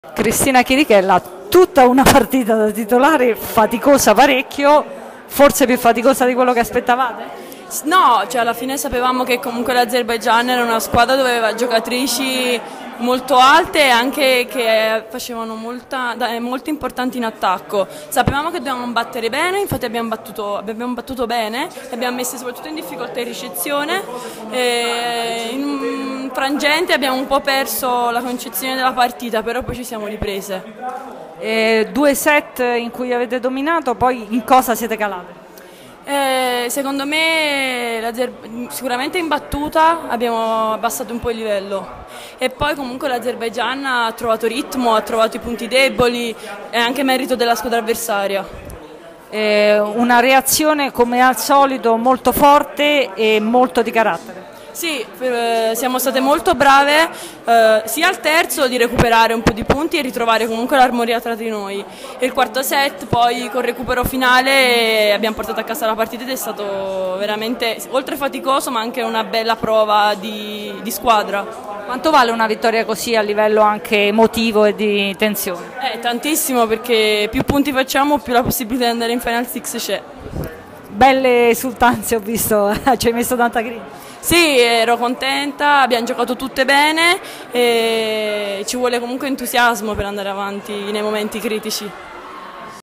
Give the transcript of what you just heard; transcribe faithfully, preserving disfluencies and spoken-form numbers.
Cristina Chirichella, tutta una partita da titolare faticosa parecchio, forse più faticosa di quello che aspettavate? No, cioè alla fine sapevamo che comunque l'Azerbaigian era una squadra dove aveva giocatrici molto alte e anche che facevano molta, molto importanti in attacco. Sapevamo che dovevamo battere bene, infatti abbiamo battuto, abbiamo battuto bene, abbiamo messo soprattutto in difficoltà in ricezione. E in frangente abbiamo un po' perso la concezione della partita, però poi ci siamo riprese. E due set in cui avete dominato, poi in cosa siete calate? Eh, secondo me sicuramente in battuta abbiamo abbassato un po' il livello e poi comunque l'Azerbaigian ha trovato ritmo, ha trovato i punti deboli e anche merito della squadra avversaria. Eh, una reazione come al solito molto forte e molto di carattere. Sì, eh, siamo state molto brave eh, sia al terzo di recuperare un po' di punti e ritrovare comunque l'armonia tra di noi. E il quarto set poi col recupero finale abbiamo portato a casa la partita ed è stato veramente oltre faticoso ma anche una bella prova di, di squadra. Quanto vale una vittoria così a livello anche emotivo e di tensione? Eh, tantissimo, perché più punti facciamo più la possibilità di andare in Final Six c'è. Belle esultanze ho visto, ci hai messo tanta grinta. Sì, ero contenta, abbiamo giocato tutte bene e ci vuole comunque entusiasmo per andare avanti nei momenti critici.